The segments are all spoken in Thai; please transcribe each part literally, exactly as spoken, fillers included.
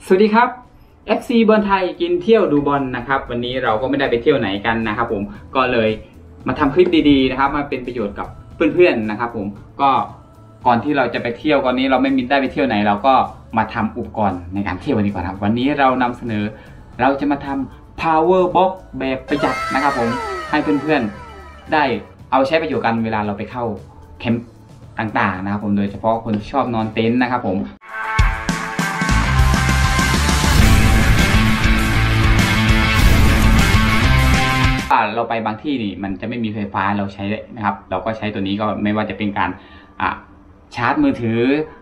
สวัสดีครับ เอฟ ซี บอลไทยกินเที่ยวดูบอลนะครับวันนี้เราก็ไม่ได้ไปเที่ยวไหนกันนะครับผมก็เลยมาทำคลิปดีๆนะครับมาเป็นประโยชน์กับเพื่อนๆนะครับผมก็ก่อนที่เราจะไปเที่ยวก่อนนี้เราไม่มีได้ไปเที่ยวไหนเราก็มาทำอุปกรณ์ในการเที่ยววันนี้ก่อนครับวันนี้เรานำเสนอเราจะมาทำ power box แบบประหยัดนะครับผมให้เพื่อนๆได้เอาใช้ประโยชน์กันเวลาเราไปเข้าแคมป์ต่างๆนะครับผมโดยเฉพาะคนที่ชอบนอนเต็นท์นะครับผมเราไปบางที่นี่มันจะไม่มีไฟฟ้าเราใช้นะครับเราก็ใช้ตัวนี้ก็ไม่ว่าจะเป็นการชาร์จมือถือ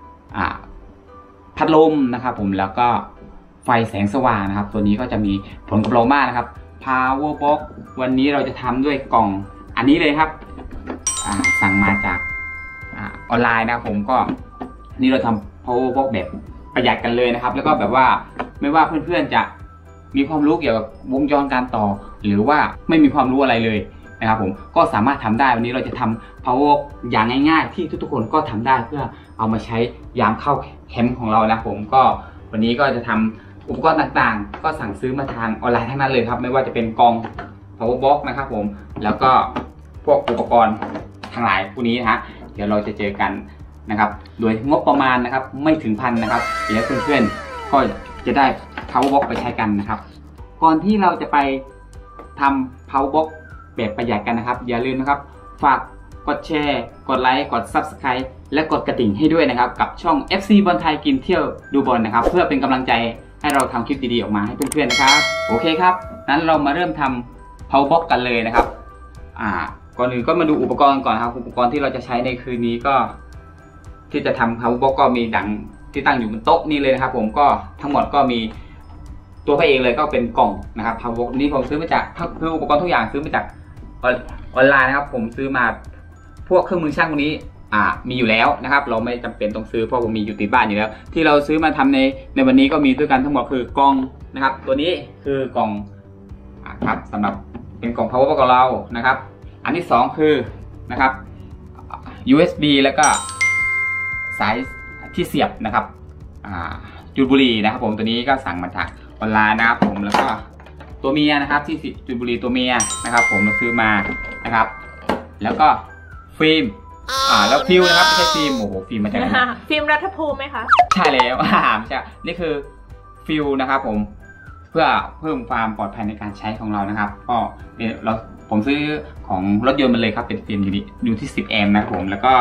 พัดลมนะครับผมแล้วก็ไฟแสงสว่างนะครับตัวนี้ก็จะมีผลกับเรามากนะครับ Power Box วันนี้เราจะทำด้วยกล่องอันนี้เลยครับสั่งมาจากออนไลน์นะครับผมก็นี่เราทำ Power Box แบบประหยัดกันเลยนะครับแล้วก็แบบว่าไม่ว่าเพื่อนๆจะมีความรู้เกี่ยวกับวงจรการต่อหรือว่าไม่มีความรู้อะไรเลยนะครับผมก็สามารถทำได้วันนี้เราจะทำ power อย่างง่ายๆที่ทุกๆคนก็ทำได้เพื่อเอามาใช้ยามเข้าแคมป์ของเรานะผมก็วันนี้ก็จะทำอุปกรณ์ต่างๆก็สั่งซื้อมาทางออนไลน์ทั้งนั้นเลยครับไม่ว่าจะเป็นกล่อง power box นะครับผมแล้วก็พวกอุปกรณ์ทั้งหลายพวกนี้นะฮะเดี๋ยวเราจะเจอกันนะครับโดยงบประมาณนะครับไม่ถึงพันนะครับเดี๋ยวเพื่อนๆก็จะได้ power box ไปใช้กันนะครับก่อนที่เราจะไปทำ power box แบบประหยัดกันนะครับอย่าลืมนะครับฝากกดแชร์กดไลค์กด ซับสไครบ์ และกดกระดิ่งให้ด้วยนะครับกับช่อง เอฟ ซี บอลไทยกินเที่ยวดูบอลนะครับเพื่อเป็นกำลังใจให้เราทำคลิปดีๆออกมาให้เพื่อนๆนะครับโอเคครับนั้นเรามาเริ่มทำ power box กันเลยนะครับอ่าก่อนอื่นก็มาดูอุปกรณ์ก่อนครับอุปกรณ์ที่เราจะใช้ในคืนนี้ก็ที่จะทำ power box ก็มีดังที่ตั้งอยู่บนโต๊ะนี่เลยนะครับผมก็ทั้งหมดก็มีตัวพระเอกเลยก็เป็นกล่องนะครับ power box นี้ผมซื้อมาจากคืออุปกรณ์ทุกอย่างซื้อมาจากออนไลน์นะครับผมซื้อมาพวกเครื่องมือช่างพวกนี้อ่ามีอยู่แล้วนะครับเราไม่จำเป็นต้องซื้อเพราะผมมีอยู่ติดบ้านอยู่แล้วที่เราซื้อมาทำในในวันนี้ก็มีด้วยกันทั้งหมดคือกล่องนะครับตัวนี้คือกล่องอ่าครับสำหรับเป็นกล่อง power box ของเรานะครับอันที่สองคือนะครับ ยู เอส บี แล้วก็สายที่เสียบนะครับอ่าจุดบุหรี่นะครับผมตัวนี้ก็สั่งมาจากออนไลน์นะครับผมแล้วก็ตัวเมียนะครับที่จุดบุหรี่ตัวเมียนะครับผมเราซื้อมานะครับแล้วก็ฟิล์มอ่าแล้วฟิลนะครับไม่ใช่ฟิล์มโอ้โหฟิล์มมาจากไหนฟิล์มรัฐภูมิไหมคะใช่แล้วอ่าใช่นี่คือฟิลนะครับผมเพื่อเพิ่มความปลอดภัยในการใช้ของเรานะครับก็เราผมซื้อของรถยนต์มาเลยครับเป็นฟิล์มอยู่ที่อยู่ที่สิบแอมป์นะครับผมแล้วก็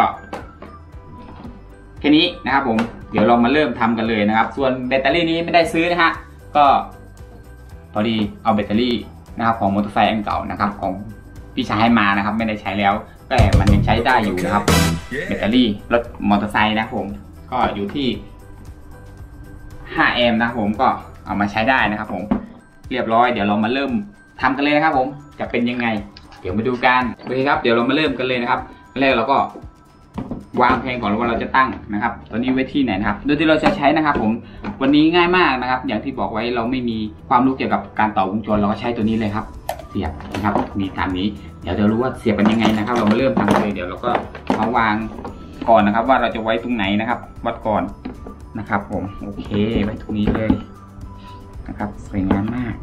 แค่นี้นะครับผมเดี๋ยวเรามาเริ่มทำกันเลยนะครับส่วนแบตเตอรี่นี้ไม่ได้ซื้อนะฮะก็พอดีเอาแบตเตอรี่นะครับของมอเตอร์ไซค์อันเก่านะครับของพี่ชายให้มานะครับไม่ได้ใช้แล้วแต่มันยังใช้ได้อยู่นะครับแบตเตอรี่รถมอเตอร์ไซค์นะครับผมก็อยู่ที่ห้าแอมป์นะครับผมก็เอามาใช้ได้นะครับผมเรียบร้อยเดี๋ยวเรามาเริ่มทำกันเลยนะครับผมจะเป็นยังไงเดี๋ยวมาดูกันโอเคครับเดี๋ยวเรามาเริ่มกันเลยนะครับแรกเราก็วางแผนก่อนว่าเราจะตั้งนะครับตอนนี้ไว้ที่ไหนนะครับโดยที่เราจะใช้นะครับผมวันนี้ง่ายมากนะครับอย่างที่บอกไว้เราไม่มีความรู้เกี่ยวกับการต่อวงจรเราก็ใช้ตัวนี้เลยครับเสียบนะครับมีตามนี้เดี๋ยวจะรู้ว่าเสียบเป็นยังไงนะครับเรามาเริ่มทำเลยเดี๋ยวเราก็มาวางก่อนนะครับว่าเราจะไว้ตรงไหนนะครับวัดก่อนนะครับผมโอเคไว้ตรงนี้เลยนะครับสวยงามมาก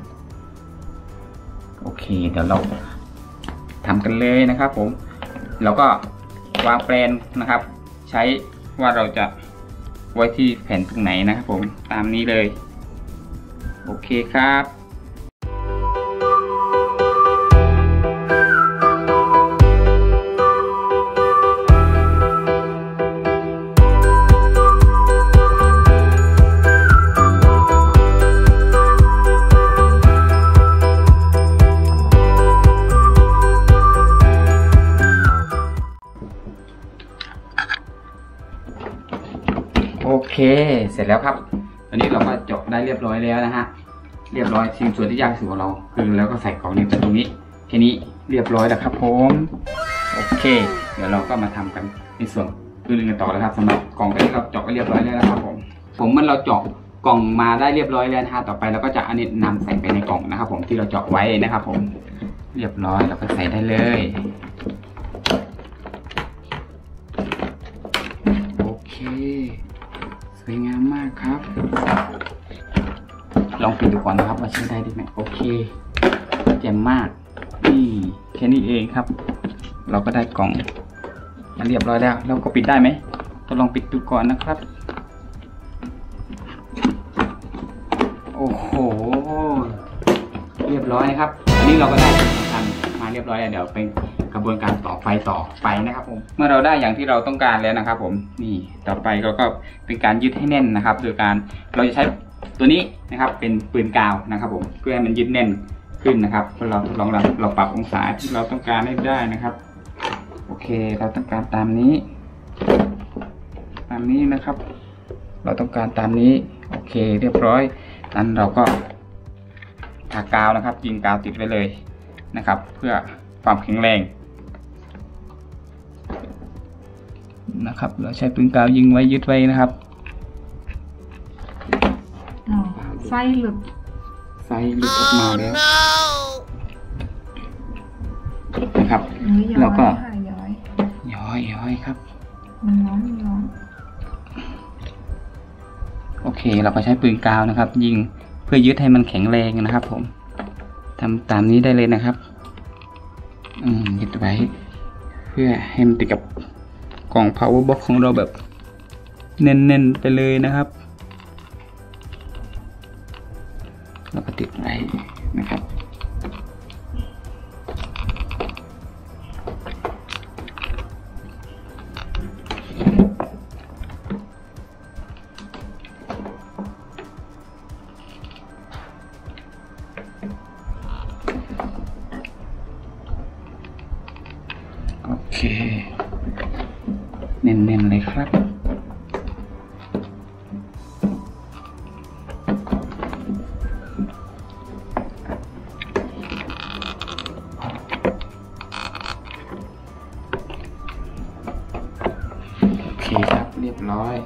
โอเคเดี๋ยวเราทำกันเลยนะครับผมเราก็วางแปลนนะครับใช้ว่าเราจะไว้ที่แผ่นตรงไหนนะครับผมตามนี้เลยโอเคครับโอเคเสร็จแล้วครับตอนนี้เราก็เจาะได้เรียบร้อยแล้วนะฮะเรียบร้อยสิ่งส่วนที่ยากที่สุดของเราคือแล้วก็ใส่กล่องนี้ไปตรงนี้แค่นี้เรียบร้อยแล้วครับผมโอเคเดี๋ยวเราก็มาทำกันในส่วนอื่นๆกันต่อแล้วครับสำหรับกล่องที่เราเจาะไปเรียบร้อยแล้วนะครับผมผมมันเราเจาะกล่องมาได้เรียบร้อยแล้วนะฮะต่อไปเราก็จะอันนี้นำใส่ไปในกล่องนะครับผมที่เราเจาะไว้นะครับผมเรียบร้อยเราก็ใส่ได้เลยโอเคสวยงามมากากครับลองปิดดูก่อนนะครับว่าใช้ได้ดีไหมโอเคแจ่มมากนี่แค่นี้เองครับเราก็ได้กล่องมาเรียบร้อยแล้วเราก็ปิดได้ไหมทดลองปิดดูก่อนนะครับโอ้โหเรียบร้อยนะครับอันนี้เราก็ได้ทำมาเรียบร้อยแล้วเดี๋ยวเป็นกระบวนการต่อไฟต่อไปนะครับผมเมื่อเราได้อย่างที่เราต้องการแล้วนะครับผมนี่ต่อไปเราก็เป็นการยึดให้แน่นนะครับโดยการเราจะใช้ตัวนี้นะครับเป็นปืนกาวนะครับผมเพื่อให้มันยึดแน่นขึ้นนะครับเพื่อเราลองเราปรับองศาที่เราต้องการให้ได้นะครับโอเคเราต้องการตามนี้ตามนี้นะครับเราต้องการตามนี้โอเคเรียบร้อยนั้นเราก็ทากาวนะครับยิงกาวติดไว้เลยนะครับเพื่อความแข็งแรงนะครับเราใช้ปืนกาวยิงไว้ยึดไว้นะครับไฟหลุดไฟหลุดออกมาแล้วนะครับแล้วก็ย้อยย้อยย้อยครับมันร้อนมันร้อนโอเคเราก็ใช้ปืนกาวนะครับยิงเพื่อยึดให้มันแข็งแรงนะครับผมทำตามนี้ได้เลยนะครับอืมยึดไว้เพื่อให้มันติดกับกล่อง power box ของเราแบบเน้นๆไปเลยนะครับแล้วก็ติดไว้นะครับโอเคเน้นๆเลยครับโอเคครับเรียบร้อย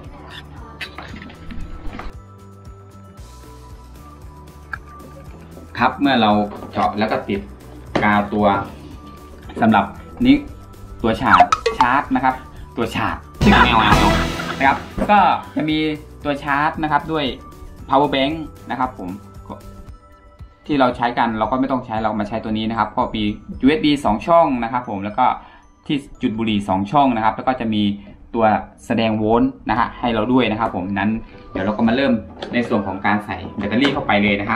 ครับเมื่อเราเจาะแล้วก็ติดกาวตัวสำหรับนี้ตัวฉาบชาร์จนะครับตัวฉาบนะครับก็จะมีตัวชาร์จนะครับด้วย power bank นะครับผมที่เราใช้กันเราก็ไม่ต้องใช้เรามาใช้ตัวนี้นะครับก็มี ยู เอส บี สองช่องนะครับผมแล้วก็ที่จุดบุหรี่สองช่องนะครับแล้วก็จะมีตัวแสดงโวลต์นะฮะให้เราด้วยนะครับผมนั้นเดี๋ยวเราก็มาเริ่มในส่วนของการใส่แบตเตอรี่เข้าไปเลยนะฮะ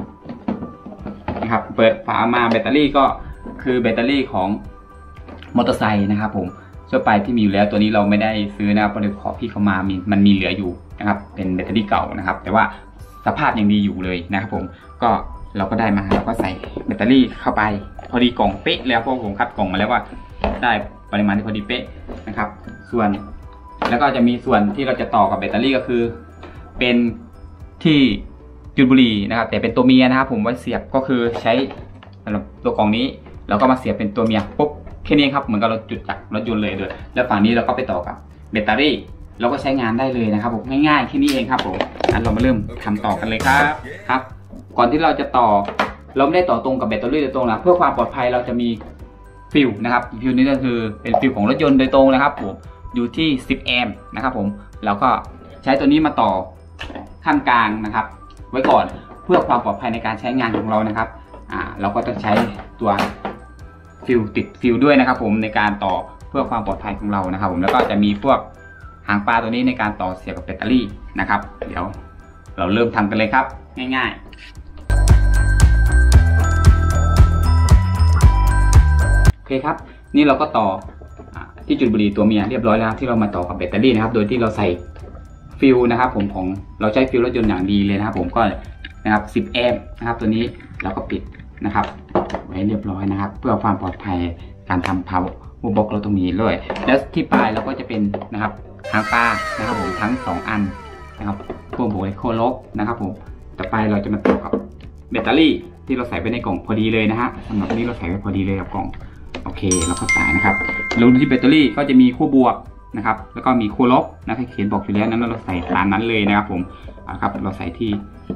นะครับเปิดฝามาแบตเตอรี่ก็คือแบตเตอรี่ของมอเตอร์ไซค์นะครับผมทั่วไปที่มีอยู่แล้วตัวนี้เราไม่ได้ซื้อนะครับเพราะเดี๋ยวขอพี่เขามามีมันมีเหลืออยู่นะครับเป็นแบตเตอรี่เก่านะครับแต่ว่าสภาพยังดีอยู่เลยนะครับผมก็เราก็ได้มาเราก็ใส่แบตเตอรี่เข้าไปพอดีกล่องเป๊ะแล้วเพราะผมคัดกล่องมาแล้วว่าได้ปริมาณที่พอดีเป๊ะนะครับส่วนแล้วก็จะมีส่วนที่เราจะต่อกับแบตเตอรี่ก็คือเป็นที่จุดบุหรี่นะครับแต่เป็นตัวเมียนะครับผมไว้เสียบก็คือใช้สำหรับตัวกล่องนี้เราก็มาเสียบเป็นตัวเมียปุ๊บแค่นี้ครับเหมือนกับเราจุดจากรถยนต์เลยเลยแล้วฝั่งนี้เราก็ไปต่อกับแบตเตอรี่เราก็ใช้งานได้เลยนะครับผมง่ายๆแค่นี้เองครับผมงั้นเรามาเริ่มทำต่อกันเลยครับครับก่อนที่เราจะต่อเราไม่ได้ต่อตรงกับแบตเตอรี่โดยตรงนะเพื่อความปลอดภัยเราจะมีฟิวนะครับฟิวนี้ก็คือเป็นฟิวของรถยนต์โดยตรงนะครับผมอยู่ที่สิบแอมป์นะครับผมเราก็ใช้ตัวนี้มาต่อขั้นกลางนะครับไว้ก่อนเพื่อความปลอดภัยในการใช้งานของเรานะครับอ่าเราก็ต้องใช้ตัวฟิวติดฟิวด้วยนะครับผมในการต่อเพื่อความปลอดภัยของเรานะครับผมแล้วก็จะมีพวกหางปลาตัวนี้ในการต่อเสียบกับแบตเตอรี่นะครับเดี๋ยวเราเริ่มทำกันเลยครับง่ายๆโอเคครับนี่เราก็ต่อที่จุดบุหรี่ตัวเมียเรียบร้อยแล้วที่เรามาต่อกับแบตเตอรี่นะครับโดยที่เราใส่ฟิวนะครับผมของเราใช้ฟิวรถยนต์อย่างดีเลยนะครับผมก็นะครับสิบแอมป์นะครับตัวนี้เราก็ปิดนะครับไว้เรียบร้อยนะครับเพื่อความปลอดภัยการทำ power box เราตรงนี้เลยแล้วที่ปลายเราก็จะเป็นนะครับหางปลานะครับผมทั้งสองอันนะครับพวกโบยโคล็อกนะครับผมต่อไปเราจะมาต่อกับแบตเตอรี่ที่เราใส่ไปในกล่องพอดีเลยนะฮะสำหรับนี้เราใส่ไปพอดีเลยกับกล่องโอเคเราก็ใส่นะครับแล้วที่แบตเตอรี่ก็จะมีขั้วบวกนะครับแล้วก็มีขั้วลบนะครับเขียนบอกอยู่แล้วนั้นเราใส่ตามนั้นเลยนะครับผมครับเราใส่ที่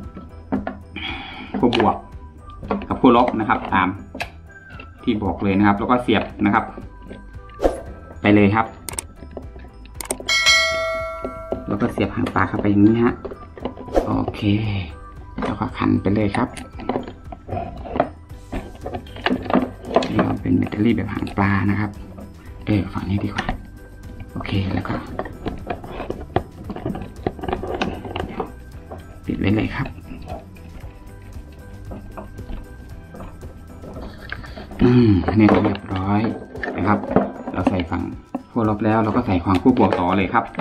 ขั้วบวกกับขั้วลบนะครับตามที่บอกเลยนะครับแล้วก็เสียบนะครับไปเลยครับแล้วก็เสียบหางปลาเข้าไปอย่างนี้ฮะเคแล้วก็ขันไปเลยครับนี่เราเป็นแบตเตอรี่แบบหางปลานะครับเออฝั่งนี้ดีกว่าโอเคแล้วก็ปิดไว้เลยครับอืมนี่เรียบร้อยนะครับเราใส่ฝั่งขั้วลบแล้วเราก็ใส่ความคู่บวกต่อเลยครับ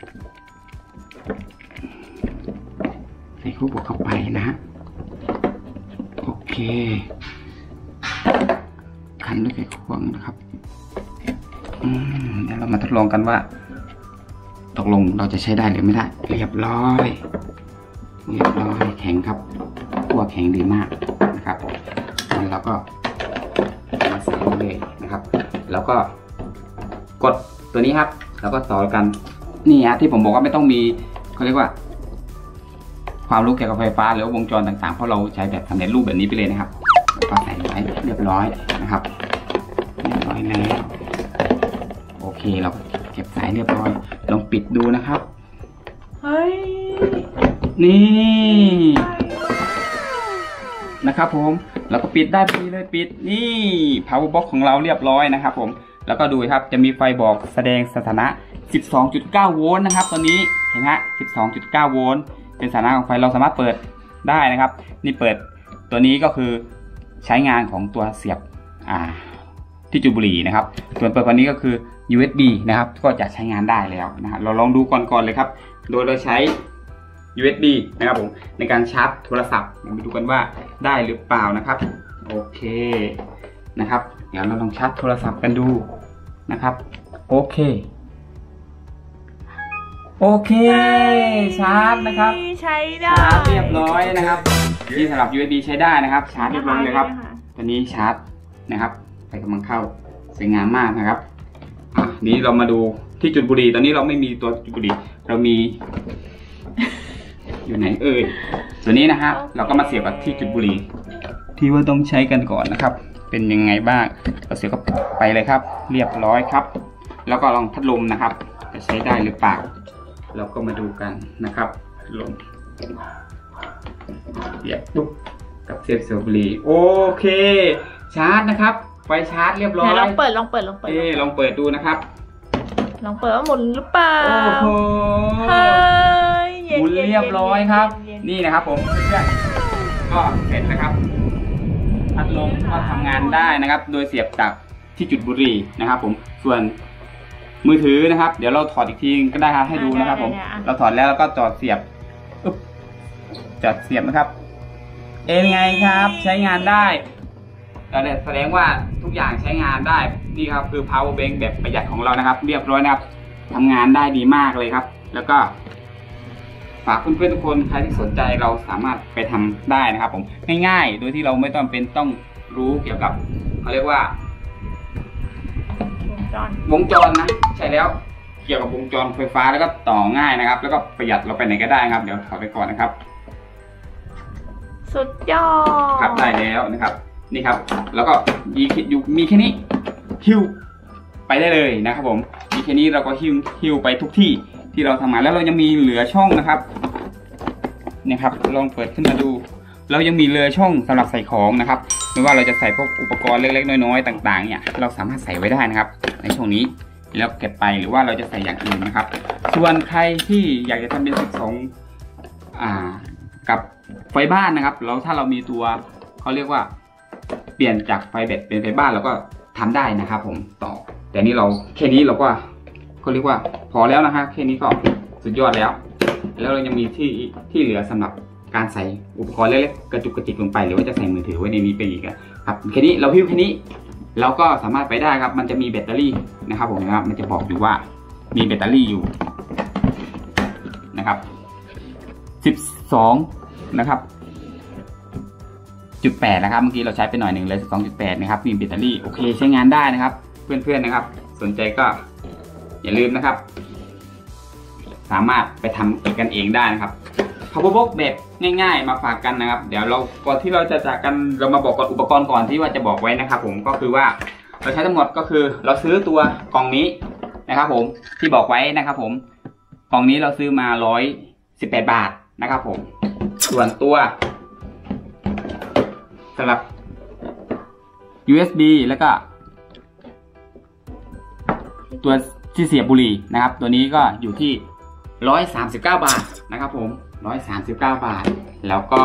ใส่คู่บวกเข้าไปนะฮะโอเคคันด้วยไขควงนะครับอืมเดี๋ยวเรามาทดลองกันว่าตกลงเราจะใช้ได้หรือไม่ได้เรียบร้อยเรียบร้อยแข็งครับขั้วแข็งดีมากนะครับงั้นเราก็มาใส่เลยนะครับแล้วก็กดตัวนี้ครับแล้วก็ต่อกันนี่ฮะที่ผมบอกว่าไม่ต้องมีเขาเรียกว่าความรู้เกี่ยวกับไฟฟ้าหรือวงจรต่างๆเพราะเราใช้แบบสำเร็จรูปแบบนี้ไปเลยนะครับก็ใส่ไว้เรียบร้อยนะครับเรียบร้อยแล้วโอเคเราเก็บสายเรียบร้อยลองปิดดูนะครับเฮ้ยนี่นะครับผมแล้วก็ปิดได้พอดีเลยปิดนี่ power box ของเราเรียบร้อยนะครับผมแล้วก็ดูครับจะมีไฟบอกแสดงสถานะ สิบสองจุดเก้า โวลต์นะครับตัวนี้เห็นไหม สิบสองจุดเก้า โวลต์เป็นสถานะของไฟเราสามารถเปิดได้นะครับนี่เปิดตัวนี้ก็คือใช้งานของตัวเสียบอ่าที่จุดบุหรี่นะครับส่วนเปิดตัวนี้ก็คือ ยู เอส บี นะครับก็จะใช้งานได้แล้วนะฮะเราลองดูก่อนๆเลยครับโดยเราใช้ ยู เอส บี นะครับผมในการชาร์จโทรศัพท์มาดูกันว่าได้หรือเปล่านะครับโอเคนะครับเดี๋ยวเราลองชาร์จโทรศัพท์กันดูนะครับโอเคโอเคชาร์จนะครับใช้ได้ชาร์จเรียบร้อยนะครับนี่สำหรับ ยู เอส บี ใช้ได้นะครับชาร์จเรียบร้อยเลยครับตัวนี้ชาร์จนะครับไฟกำลังเข้าสวยงามมากนะครับอ่ะนี้เรามาดูที่จุดบุหรี่ตอนนี้เราไม่มีตัวจุดบุหรี่เรามีอยู่ไหนเอ่ยตัวนี้นะฮะเราก็มาเสียบกับที่จุดบุหรี่ที่ว่าต้องใช้กันก่อนนะครับเป็นยังไงบ้างเราเสียบกับไปเลยครับเรียบร้อยครับแล้วก็ลองพัดลมนะครับจะใช้ได้หรือเปล่าเราก็มาดูกันนะครับพัดลมเสียบปุ๊บกับเสียบเสียบบุหรี่โอเคชาร์จนะครับไฟชาร์จเรียบร้อยลองเปิดลองเปิดลองเปิดเออลองเปิดดูนะครับลองเปิดว่าหมุนหรือเปล่าโอ้โหหมุนเรียบร้อยครับนี่นะครับผมเพื่อนก็เสร็จนะครับพัดลมก็ทำงานได้นะครับโดยเสียบจากที่จุดบุหรี่นะครับผมส่วนมือถือนะครับเดี๋ยวเราถอดอีกทีก็ได้ครับให้ดูนะครับผมเราถอดแล้วแล้วก็จอดเสียบอึ๊บจอดเสียบนะครับเอ็นไงครับใช้งานได้แสดงว่าทุกอย่างใช้งานได้นี่ครับคือ power bank แบบประหยัดของเรานะครับเรียบร้อยนะครับทำงานได้ดีมากเลยครับแล้วก็ฝากเพื่อนๆทุกคนใครที่สนใจเราสามารถไปทำได้นะครับผมง่ายๆโดยที่เราไม่ต้องเป็นต้องรู้เกี่ยวกับเขาเรียกว่าวงจรวงจรนะใช่แล้วเกี่ยวกับวงจรไฟฟ้าแล้วก็ต่อง่ายนะครับแล้วก็ประหยัดเราไปไหนก็ได้ครับเดี๋ยวถอดไปก่อนนะครับสุดยอดครับได้แล้วนะครับนี่ครับแล้วก็มีอยู่มีแค่นี้หิ้วไปได้เลยนะครับผมมีแค่นี้เราก็หิ้วหิ้วไปทุกที่ที่เราทำงานแล้วเรายังมีเหลือช่องนะครับเนี่ยครับลองเปิดขึ้นมาดูเรายังมีเหลือช่องสำหรับใส่ของนะครับไม่ว่าเราจะใส่พวกอุปกรณ์เล็กๆน้อยๆต่างๆเนี่ยเราสามารถใส่ไว้ได้นะครับในช่วงนี้แล้วเก็บไปหรือว่าเราจะใส่อย่างอื่นนะครับส่วนใครที่อยากจะทำเป็นสิบสองอ่ากับไฟบ้านนะครับแล้วถ้าเรามีตัวเขาเรียกว่าเปลี่ยนจากไฟแบตเป็นไฟบ้านเราก็ทำได้นะครับผมต่อแต่นี่เราแค่นี้เราก็เขาเรียกว่าพอแล้วนะครับแค่นี้ก็สุดยอดแล้วแล้วเรายังมีที่ที่เหลือสำหรับการใส่อุปกรณ์เล็กๆกระจุกกระจิกลงไปหรือว่าจะใส่มือถือไว้ในนี้ไปอีกครับแค่นี้เราพิ้วแค่นี้เราก็สามารถไปได้ครับมันจะมีแบตเตอรี่นะครับผมนะครับมันจะบอกอยู่ว่ามีแบตเตอรี่อยู่นะครับสิบสองนะครับจุดแปดนะครับเมื่อกี้เราใช้ไปหน่อยหนึ่งเลย สิบสองจุดแปด นะครับมีแบตเตอรี่โอเคใช้งานได้นะครับเพื่อนๆนะครับสนใจก็อย่าลืมนะครับสามารถไปทำกันเองได้นะครับ power box แบบง่ายๆมาฝากกันนะครับเดี๋ยวเราก่อนที่เราจะจากกันเรามาบอกก่อนอุปกรณ์ก่อนที่ว่าจะบอกไว้นะครับผมก็คือว่าเราใช้ทั้งหมดก็คือเราซื้อตัวกล่องนี้นะครับผมที่บอกไว้นะครับผมกล่องนี้เราซื้อมาหนึ่งร้อยสิบแปดบาทนะครับผมส่วนตัวสำหรับ ยู เอส บี แล้วก็ตัวที่เสียบบุหรี่นะครับตัวนี้ก็อยู่ที่หนึ่งร้อยสามสิบเก้าบาทนะครับผมหนึ่งร้อยสามสิบเก้าบาทแล้วก็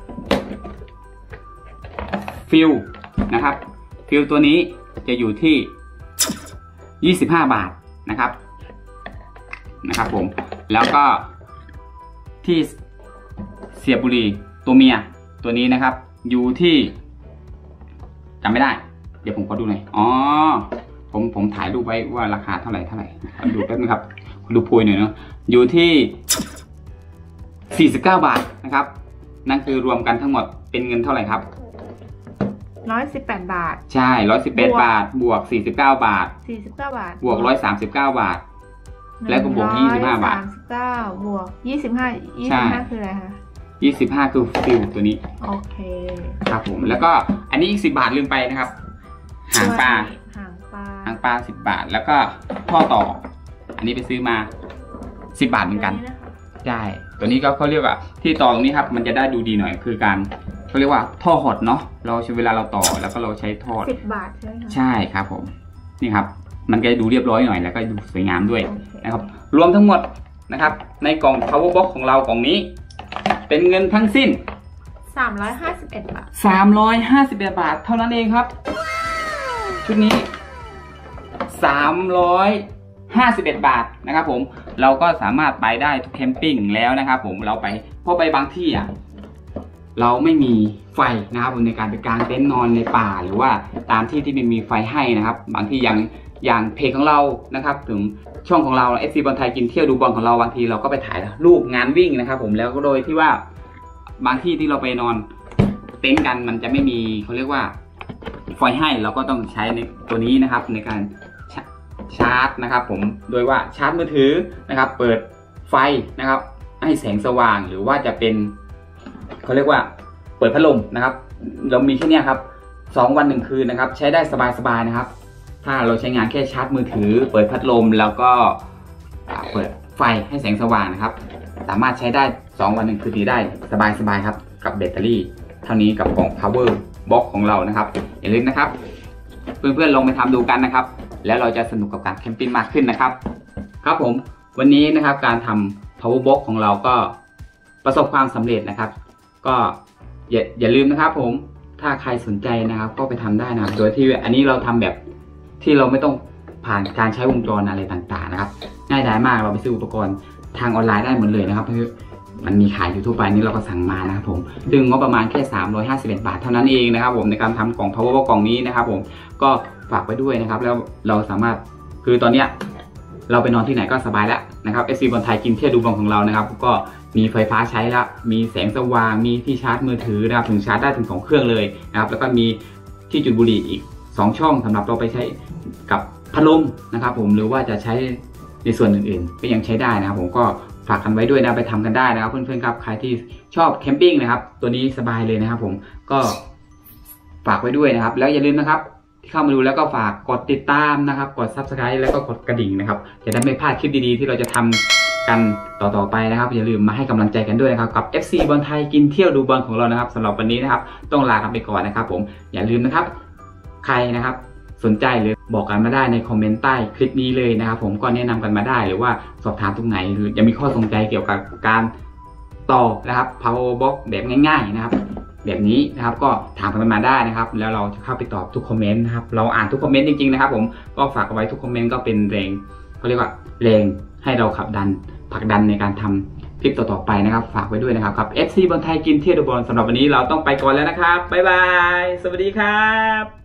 ฟิลนะครับฟิลตัวนี้จะอยู่ที่ยี่สิบห้าบาทนะครับนะครับผมแล้วก็ที่เสียบบุหรี่ตัวเมียตัวนี้นะครับอยู่ที่จำไม่ได้เดี๋ยวผมขอดูหน่อยอ๋อผมผมถ่ายรูปไว้ว่าราคาเท่าไหร่เท่าไหร่ดูแป๊บนึงครับดูพูยหน่อยเนาะอยู่ที่สี่สิบเก้าบาทนะครับนั่นคือรวมกันทั้งหมดเป็นเงินเท่าไหร่ครับร้อยสิบแปดบาทใช่ร้อยสิบแปดบาทบวกสี่สิบเก้าบาทสี่สิบเก้าบาทบวกร้อยสามสิบเก้าบาทแล้วก็บวกยี่สิบห้าบาทสามสิบเก้าบวกยี่สิบห้ายี่สิบห้าคืออะไรคะยี่สิบห้าคือฟิลตัวนี้โอเคครับผมแล้วก็อันนี้อีกสิบบาทลืมไปนะครับหางปลาหางปลาหางปลาสิบบาทแล้วก็ท่อต่ออันนี้ไปซื้อมาสิบบาทเหมือนกันใช่ตัวนี้ก็เขาเรียกว่าที่ต่อตรงนี้ครับมันจะได้ดูดีหน่อยคือการเขาเรียกว่าท่อหดเนาะเราเวลาเราต่อแล้วก็เราใช้ท่อสิบบาทใช่ไหมคะใช่ครับผมนี่ครับมันก็ดูเรียบร้อยหน่อยแล้วก็ดูสวยงามด้วยนะครับรวมทั้งหมดนะครับในกล่อง power box ของเรากล่องนี้เป็นเงินทั้งสิ้นสามร้อยห้าสิบเอ็ดบาทสามร้อยห้าสิบเอ็ดบาทเท่านั้นเองครับชุดนี้สามร้อยห้าสิบเอ็ดบาทนะครับผมเราก็สามารถไปได้ทุกแคมปิ้งแล้วนะครับผมเราไปเพราะไปบางที่อ่ะเราไม่มีไฟนะครับในการไปกางเต็นท์นอนในป่าหรือว่าตามที่ที่ไม่มีไฟให้นะครับบางที่อย่างอย่างเพจของเรานะครับถึงช่องของเรา เอฟ ซี บอลไทยกินเที่ยวดูบอลของเราบางทีเราก็ไปถ่ายรูปงานวิ่งนะครับผมแล้วก็โดยที่ว่าบางที่ที่เราไปนอนเต็นท์กันมันจะไม่มีเขาเรียกว่าไฟให้เราก็ต้องใช้ในตัวนี้นะครับในการชาร์จนะครับผมโดยว่าชาร์จมือถือนะครับเปิดไฟนะครับให้แสงสว่างหรือว่าจะเป็นเขาเรียกว่าเปิดพัดลมนะครับเรามีแค่นี้ครับสองวันหนึ่งคืนนะครับใช้ได้สบายๆนะครับถ้าเราใช้งานแค่ชาร์จมือถือเปิดพัดลมแล้วก็เปิดไฟให้แสงสว่างนะครับสามารถใช้ได้สองวันหนึ่งคืนนี้ได้สบายๆครับกับแบตเตอรี่เท่านี้กับกล่อง power box ของเรานะครับอย่าลืมนะครับเพื่อนๆลองไปทำดูกันนะครับแล้วเราจะสนุกกับการแคมปิ้งมากขึ้นนะครับครับผมวันนี้นะครับการทำ power box ของเราก็ประสบความสำเร็จนะครับก็อย่าอย่าลืมนะครับผมถ้าใครสนใจนะครับก็ไปทำได้นะครับโดยที่อันนี้เราทำแบบที่เราไม่ต้องผ่านการใช้วงจรอะไรต่างๆนะครับง่ายดายมากเราไปซื้ออุปกรณ์ทางออนไลน์ได้หมดเลยนะครับเพราะมันมีขายอยู่ทั่วไปนี่เราก็สั่งมานะครับผมดึงงบประมาณแค่สามร้อยห้าสิบเอ็ดบาทเท่านั้นเองนะครับผมในการทำกล่อง power box กล่องนี้นะครับผมก็ฝากไว้ด้วยนะครับแล้วเราสามารถคือตอนเนี้ยเราไปนอนที่ไหนก็สบายแล้วนะครับ เอฟ ซี บอลไทยกินเที่ยวดูบอลของเรานะครับก็มีไฟฟ้าใช้แล้วมีแสงสว่างมีที่ชาร์จมือถือนะครับถึงชาร์จได้ถึงสองเครื่องเลยนะครับแล้วก็มีที่จุดบุหรี่อีกสองช่องสำหรับเราไปใช้กับพัดลมนะครับผมหรือว่าจะใช้ในส่วนอื่นๆก็ยังใช้ได้นะครับผมก็ฝากกันไว้ด้วยนะไปทำกันได้นะครับเพื่อนๆครับใครที่ชอบแคมปิ้งนะครับตัวนี้สบายเลยนะครับผมก็ฝากไว้ด้วยนะครับแล้วอย่าลืมนะครับที่เข้ามาดูแล้วก็ฝากกดติดตามนะครับกด ซับสไครบ์ แล้วก็กดกระดิ่งนะครับจะได้ไม่พลาดคลิปดีๆที่เราจะทำกันต่อๆไปนะครับอย่าลืมมาให้กำลังใจกันด้วยนะครับกับ เอฟ ซี บอลไทยกินเที่ยวดูบอลของเรานะครับสำหรับวันนี้นะครับต้องลากันไปก่อนนะครับผมอย่าลืมนะครับใครนะครับสนใจหรือบอกกันมาได้ในคอมเมนต์ใต้คลิปนี้เลยนะครับผมก็แนะนำกันมาได้หรือว่าสอบถามตรงไหนหรือยังมีข้อสงสัยเกี่ยวกับการต่อนะครับ power box แบบง่ายๆนะครับแบบนี้นะครับก็ถามกันมาได้นะครับแล้วเราจะเข้าไปตอบทุกคอมเมนต์นะครับเราอ่านทุกคอมเมนต์จริงๆนะครับผมก็ฝากเอาไว้ทุกคอมเมนต์ก็เป็นแรงเขาเรียกว่าแรงให้เราขับดันผลักดันในการทำคลิปต่อๆไปนะครับฝากไว้ด้วยนะครับกับ เอฟ ซี บอลไทยกินเที่ยวดูบอลสำหรับวันนี้เราต้องไปก่อนแล้วนะครับบ๊ายบายสวัสดีครับ